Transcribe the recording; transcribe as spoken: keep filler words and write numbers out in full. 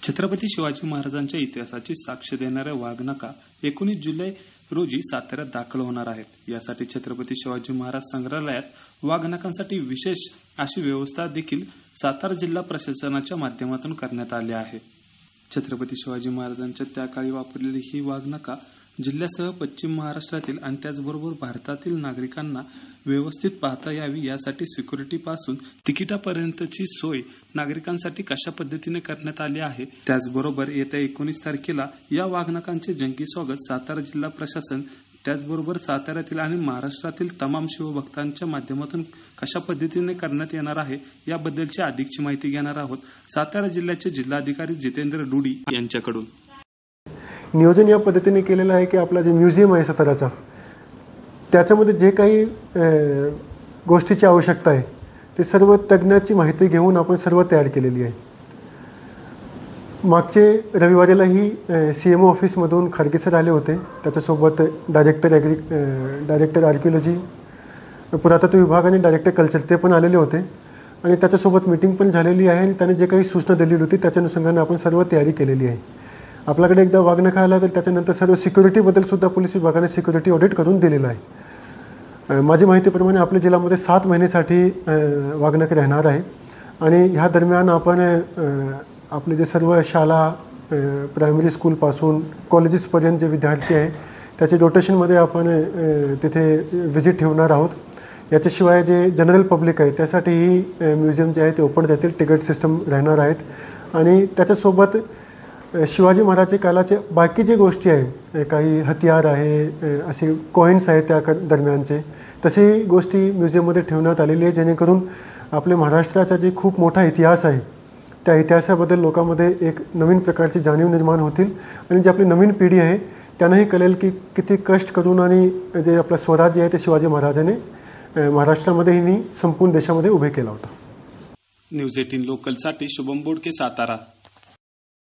छत्रपती शिवाजी महाराजांच्या इतिहासाची साक्ष देणाऱ्या वाघनखा एकोणीस जुलै रोजी साताऱ्यात दाखल होणार आहेत। यासाठी छत्रपती शिवाजी महाराज संग्रहालयात वाघनखांसाठी विशेष अशी व्यवस्था देखील सातारा जिल्हा प्रशासनाच्या माध्यमातून करण्यात आली आहे। छत्रपती शिवाजी महाराजांच्या त्या काळी वापरलेली ही वाघनखा जिल्ह्यासह पश्चिम महाराष्ट्रातील आणि त्याचबरोबर भारतातील नागरिकांना व्यवस्थित पाहता यावी यासाठी सिक्युरिटी पासून तिकिटापर्यंतची सोय नागरिकांसाठी कशा पद्धतीने करण्यात आली आहे। त्याचबरोबर येत्या एकोणीस तारखेला या वाघनखांचे जंगी स्वागत सातारा जिल्हा प्रशासन त्याचबरोबर साताऱ्यातील आणि महाराष्ट्रातील तमाम शिवभक्तांच्या माध्यमातून कशा पद्धतीने करण्यात येणार आहे याबद्दलची अधिकची माहिती घेणार आहोत सातारा जिल्ह्याचे जिल्हाधिकारी जितेंद्र डुडी यांच्याकडून। नियोजन या पद्धतीने केलेलं आहे की आपला जे म्युझियम आहे साताराचा त्याच्यामध्ये जे काही गोष्टीची आवश्यकता आहे ते सर्व तज्ञाची माहिती घेऊन आपण सर्व तयार केलेली आहे। मागचे रविवारीलाही सी एम ओ ऑफिसमधून खारगे सर आले होते, त्याच्यासोबत डायरेक्टर ॲग्री डायरेक्टर आर्किओलॉजी पुरातत्व विभाग आणि डायरेक्टर कल्चर ते पण आलेले होते आणि त्याच्यासोबत मीटिंग पण झालेली आहे आणि त्याने जे काही सूचना दिलेली होती त्याच्या अनुषंगाने आपण सर्व तयारी केलेली आहे। आपल्याकडे एकदा वाघनखा आला तर त्याच्यानंतर सर्व सिक्युरिटीबद्दल सुद्धा पोलीस विभागाने सिक्युरिटी ऑडिट करून दिलेलं आहे। माझी माहितीप्रमाणे आपल्या जिल्ह्यामध्ये सात महिन्यासाठी वाघनखा राहणार आहे आणि ह्या दरम्यान आपण आपले जे सर्व शाळा प्रायमरी स्कूलपासून कॉलेजेसपर्यंत जे विद्यार्थी आहे त्याचे रोटेशनमध्ये आपण तिथे व्हिजिट ठेवणार आहोत। याच्याशिवाय जे जनरल पब्लिक आहे त्यासाठीही म्युझियम जे आहे ते ओपन राहतील, तिकीट सिस्टम राहणार आहेत आणि त्याच्यासोबत शिवाजी महाराज काळाचे बाकी जे गोष्टी आहे काही हतियार आहे असे कॉईन्स आहेत त्या दरम्यानचे तसे गोष्टी म्युझियममध्ये ठेवण्यात आलेली आहे जेणेकरून आपल्या महाराष्ट्राचा जे खूप मोठा इतिहास आहे त्या इतिहासाबद्दल लोकांमध्ये एक नवीन प्रकारची जाणीव निर्माण होतील आणि जी आपली नवीन पिढी आहे त्यांनाही कळेल की किती कष्ट करून आणि जे आपलं स्वराज्य आहे ते शिवाजी महाराजांनी महाराष्ट्रामध्येही संपूर्ण देशामध्ये उभे केला होता। न्यूज अठरा लोकलसाठी शुभम बोडके, सातारा।